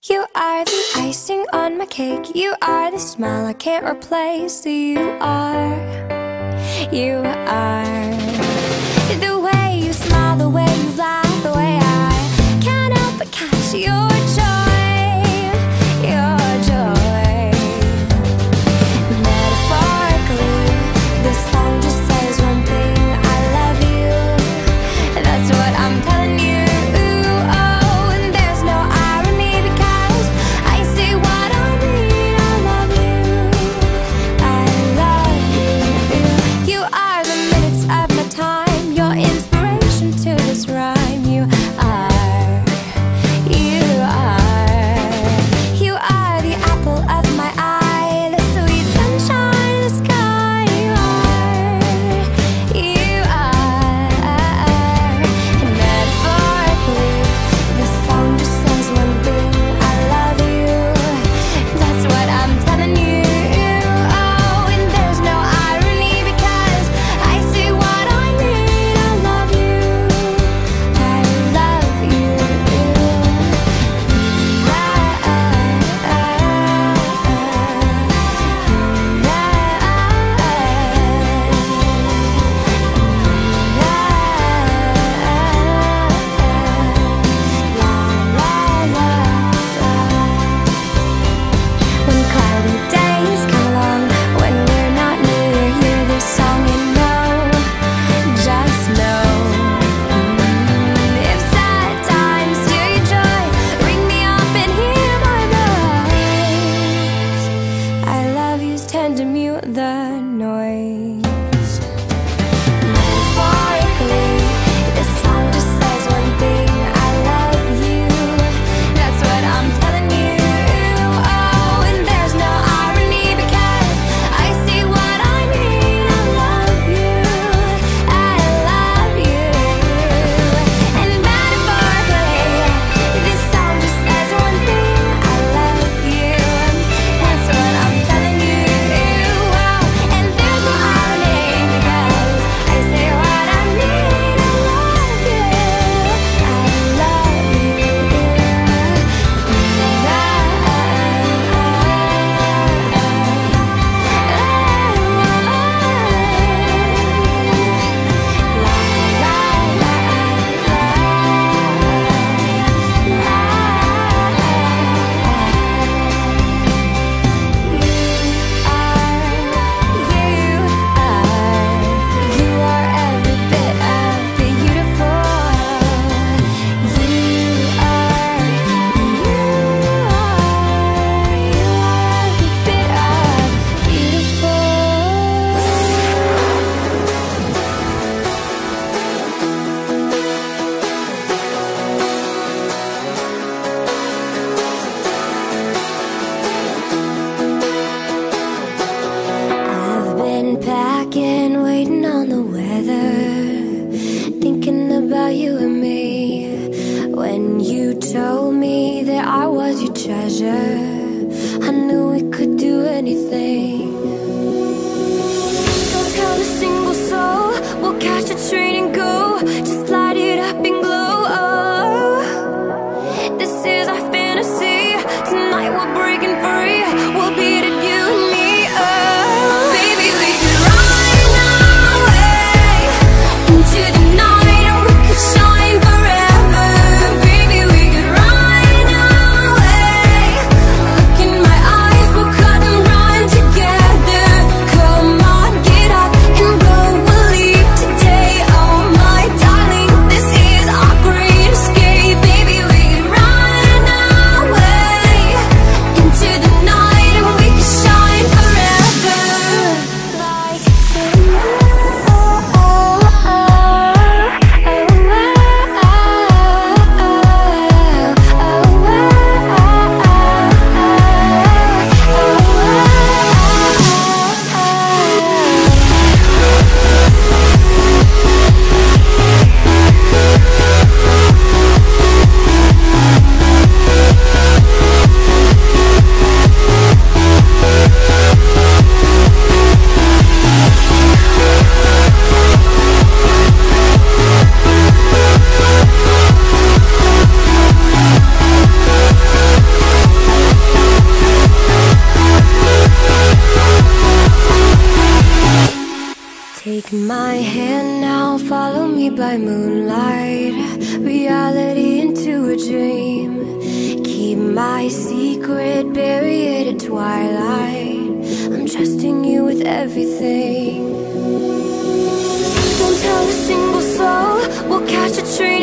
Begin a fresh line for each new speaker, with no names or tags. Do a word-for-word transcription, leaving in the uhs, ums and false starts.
You are the icing on my cake. You are the smile I can't replace. You are, you are the way you smile, the way you laugh, the way I can't help but catch your joy, your joy. Metaphorically, this song just says one thing: I love you. That's what I'm telling you. Tend to mute the noise. Metaphorically, this song just says one thing: I love you. That's what I'm telling you. Oh, and there's no irony because I see what I mean. I love you. I love you. And metaphorically, this song just says one thing: I love you. That's what I'm telling you. Packing, waiting on the weather, thinking about you and me. When you told me that I was your treasure, I knew we could do anything. Don't tell a single soul, we'll catch a train and go. Just light it up and glow. Oh, this is our fantasy. Tonight we're breaking free. We'll beat it, you and me. Oh, baby, we could run away into the night, and we could shine forever. Baby, we could run away. Look in my eyes, we'll cut and run together. Come on, get up and go. We'll leave today. Oh my hand now, follow me by moonlight. Reality into a dream. Keep my secret, bury it at twilight. I'm trusting you with everything. Don't tell a single soul, we'll catch a train.